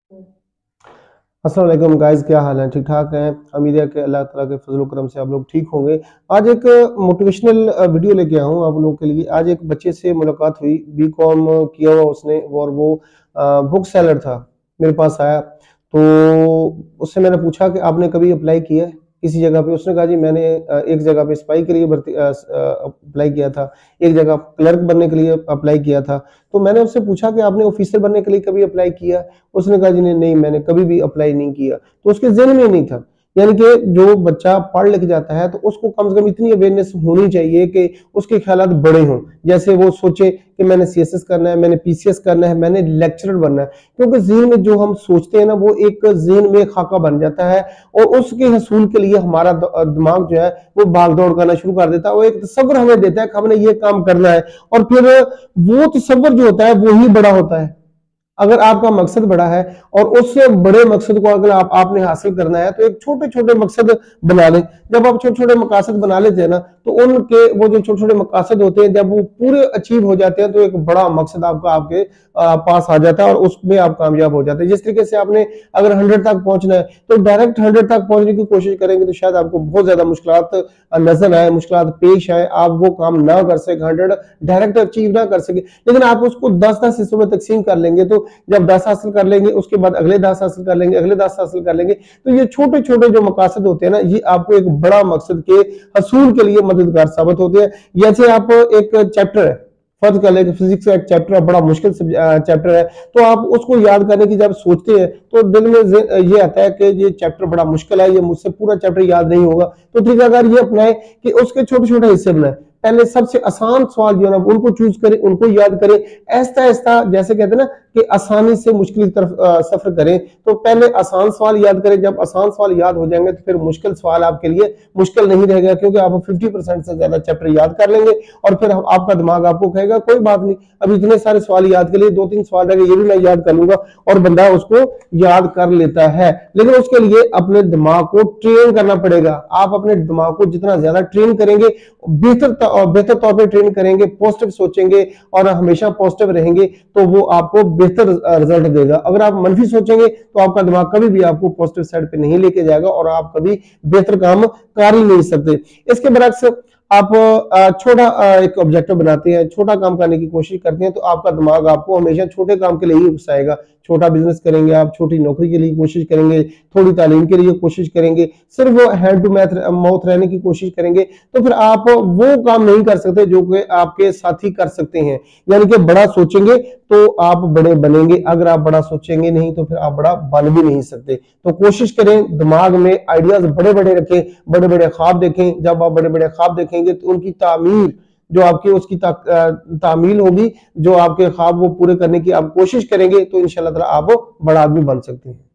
अस्सलाम वालेकुम गाइस, क्या हाल है? ठीक ठाक हैं? उम्मीद है कि अल्लाह ताला के फजल करम से आप लोग ठीक होंगे। आज एक मोटिवेशनल वीडियो लेके आया हूँ आप लोगों के लिए। आज एक बच्चे से मुलाकात हुई, बीकॉम किया हुआ उसने और वो बुक सेलर था। मेरे पास आया तो उससे मैंने पूछा कि आपने कभी अप्लाई किया है किसी जगह पे? उसने कहा जी मैंने एक जगह पे सिपाही के लिए भर्ती अप्लाई किया था, एक जगह क्लर्क बनने के लिए अप्लाई किया था। तो मैंने उससे पूछा कि आपने ऑफिसर बनने के लिए कभी अप्लाई किया? उसने कहा जी नहीं, मैंने कभी भी अप्लाई नहीं किया। तो उसके ज़हन में नहीं था। यानी कि जो बच्चा पढ़ लिख जाता है तो उसको कम से कम इतनी अवेयरनेस होनी चाहिए कि उसके ख्यालात बड़े हों। जैसे वो सोचे कि मैंने सीएसएस करना है, मैंने पीसीएस करना है, मैंने लेक्चरर बनना है। क्योंकि ज़हन में जो हम सोचते हैं ना, वो एक ज़हन में खाका बन जाता है और उसके हसूल के लिए हमारा दिमाग जो है वो भाग-दौड़ करना शुरू कर देता है। वो एक तसव्वुर हमें देता है कि हमने ये काम करना है और फिर वो तसव्वुर जो होता है वो ही बड़ा होता है। अगर आपका मकसद बड़ा है और उससे बड़े मकसद को अगर आपने हासिल करना है तो एक छोटे छोटे मकसद बना लें। जब आप छोटे छोटे मकासद बना लेते हैं ना, तो उनके वो जो छोटे छोटे मकासद होते हैं जब वो पूरे अचीव हो जाते हैं तो एक बड़ा मकसद आपका आपके पास आ जाता है और उसमें आप कामयाब हो जाते हैं। जिस तरीके से आपने अगर 100 तक पहुंचना है तो डायरेक्ट 100 तक पहुंचने की कोशिश करेंगे तो शायद आपको बहुत ज्यादा मुश्किलात नजर आए, मुश्किलात पेश आए, आप वो काम ना कर सके, 100 डायरेक्ट अचीव ना कर सके। लेकिन आप उसको 10-10 हिस्सों में तकसीम कर लेंगे तो जब 10 हासिल कर लेंगे उसके बाद अगले 10 हासिल कर लेंगे, अगले 10 हासिल कर लेंगे, तो ये छोटे छोटे जो मकासद होते हैं ना, ये आपको एक बड़ा मकसद के हसूल के लिए मददगार साबित होते हैं। जैसे आप एक चैप्टर है, फर्ज कर लें फिजिक्स का एक चैप्टर है, बड़ा मुश्किल चैप्टर है, तो आप उसको याद करने की जब सोचते हैं तो दिल में ये आता है कि ये चैप्टर बड़ा मुश्किल है, ये मुझसे पूरा चैप्टर याद नहीं होगा। तो तरीकाकार ये अपनाए कि उसके छोटे छोटे हिस्से बनाए। पहले सबसे आसान सवाल जो है ना उनको चूज करें, उनको याद करें। ऐसा ऐसा जैसे कहते हैं ना कि आसानी से मुश्किल की तरफ सफर करें, तो पहले आसान सवाल याद करें। जब आसान सवाल याद हो जाएंगे तो फिर मुश्किल सवाल आपके लिए मुश्किल नहीं रहेगा, क्योंकि आप 50% से ज्यादा चैप्टर याद कर लेंगे और फिर आपका दिमाग आपको कहेगा कोई बात नहीं, अब इतने सारे सवाल याद के लिए 2-3 सवाल रहेंगे, ये भी मैं याद कर लूंगा, और बंदा उसको याद कर लेता है। लेकिन उसके लिए अपने दिमाग को ट्रेन करना पड़ेगा। आप अपने दिमाग को जितना ज्यादा ट्रेन करेंगे, बेहतर तौर पे ट्रेन करेंगे, पॉजिटिव सोचेंगे और हमेशा पॉजिटिव रहेंगे, तो वो आपको बेहतर रिजल्ट देगा। अगर आप मनफी सोचेंगे तो आपका दिमाग कभी भी आपको पॉजिटिव साइड पे नहीं लेके जाएगा और आप कभी बेहतर काम कर ही नहीं सकते। इसके बरक्स आप छोटा एक ऑब्जेक्टिव बनाते हैं, छोटा काम करने की कोशिश करते हैं, तो आपका दिमाग आपको हमेशा छोटे काम के लिए ही उकसाएगा। छोटा बिजनेस करेंगे आप, छोटी नौकरी के लिए कोशिश करेंगे, थोड़ी तालीम के लिए कोशिश करेंगे, सिर्फ हैंड टू माउथ रहने की कोशिश करेंगे, तो फिर आप वो काम नहीं कर सकते जो कि आपके साथी कर सकते हैं। यानी कि बड़ा सोचेंगे तो आप बड़े बनेंगे, अगर आप बड़ा सोचेंगे नहीं तो फिर आप बड़ा बन भी नहीं सकते। तो कोशिश करें दिमाग में आइडियाज बड़े बड़े रखें, बड़े बड़े ख्वाब देखें। जब आप बड़े बड़े ख्वाब देखेंगे तो उनकी तामीर जो आपकी उसकी तामील होगी, जो आपके ख्वाब वो पूरे करने की आप कोशिश करेंगे, तो इंशाल्लाह ताला आप बड़ा आदमी बन सकते हैं।